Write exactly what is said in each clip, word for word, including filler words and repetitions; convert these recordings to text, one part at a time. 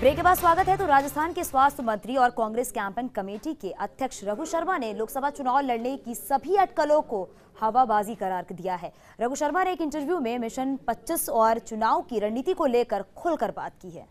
Break के बाद स्वागत है। तो राजस्थान के स्वास्थ्य मंत्री और कांग्रेस कैंपेन कमेटी के अध्यक्ष रघु शर्मा ने लोकसभा चुनाव लड़ने की सभी अटकलों को हवाबाजी करार दिया है। रघु शर्मा ने एक इंटरव्यू में मिशन पच्चीस और चुनाव की रणनीति को लेकर खुलकर बात की है।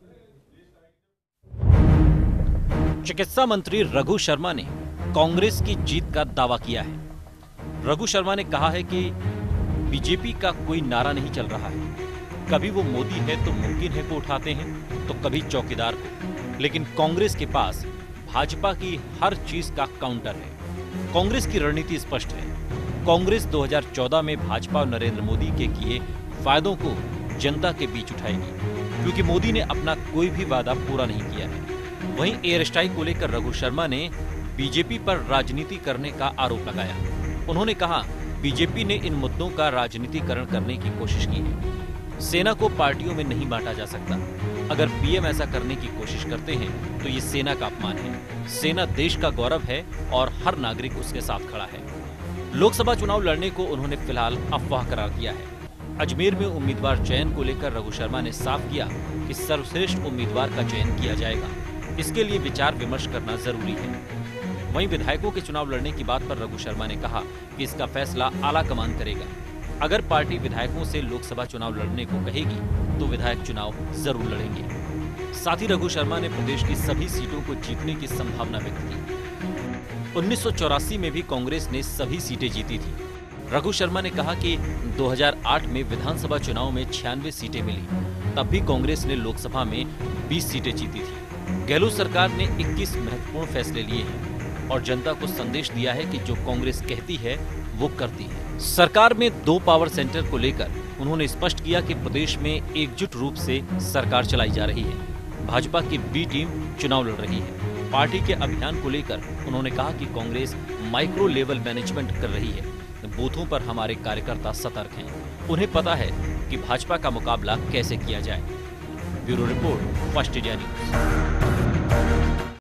चिकित्सा मंत्री रघु शर्मा ने कांग्रेस की जीत का दावा किया है। रघु शर्मा ने कहा है कि बीजेपी का कोई नारा नहीं चल रहा है। कभी वो मोदी है तो मुमकिन है को उठाते हैं, तो कभी चौकीदार को, लेकिन कांग्रेस के पास भाजपा की हर चीज का काउंटर है। कांग्रेस की रणनीति स्पष्ट है। कांग्रेस दो हज़ार चौदह में भाजपा और नरेंद्र मोदी के किए वायदों को जनता के बीच उठाएगी, क्योंकि मोदी ने अपना कोई भी वादा पूरा नहीं किया है। वहीं एयर स्ट्राइक को लेकर रघु शर्मा ने बीजेपी पर राजनीति करने का आरोप लगाया। उन्होंने कहा, बीजेपी ने इन मुद्दों का राजनीतिकरण करने की कोशिश की है। सेना को पार्टियों में नहीं बांटा जा सकता। अगर पीएम ऐसा करने की कोशिश करते हैं तो ये सेना का अपमान है। सेना देश का गौरव है और हर नागरिक उसके साथ खड़ा है। लोकसभा चुनाव लड़ने को उन्होंने फिलहाल अफवाह करार दिया है। अजमेर में उम्मीदवार चयन को लेकर रघु शर्मा ने साफ किया कि सर्वश्रेष्ठ उम्मीदवार का चयन किया जाएगा। इसके लिए विचार विमर्श करना जरूरी है। वहीं विधायकों के चुनाव लड़ने की बात पर रघु शर्मा ने कहा कि इसका फैसला आला कमान करेगा। अगर पार्टी विधायकों से लोकसभा चुनाव लड़ने को कहेगी तो विधायक चुनाव जरूर लड़ेंगे। साथ ही रघु शर्मा ने प्रदेश की सभी सीटों को जीतने की संभावना व्यक्त की। उन्नीस सौ चौरासी में भी कांग्रेस ने सभी सीटें जीती थी। रघु शर्मा ने कहा कि दो हज़ार आठ में विधानसभा चुनाव में छियानवे सीटें मिली, तब भी कांग्रेस ने लोकसभा में बीस सीटें जीती थी। गहलोत सरकार ने इक्कीस महत्वपूर्ण फैसले लिए हैं और जनता को संदेश दिया है कि जो कांग्रेस कहती है वो करती है। सरकार में दो पावर सेंटर को लेकर उन्होंने स्पष्ट किया कि प्रदेश में एकजुट रूप से सरकार चलाई जा रही है। भाजपा की बी टीम चुनाव लड़ रही है। पार्टी के अभियान को लेकर उन्होंने कहा कि कांग्रेस माइक्रो लेवल मैनेजमेंट कर रही है। बूथों पर हमारे कार्यकर्ता सतर्क हैं। उन्हें पता है कि भाजपा का मुकाबला कैसे किया जाए। Bureau report, first India news.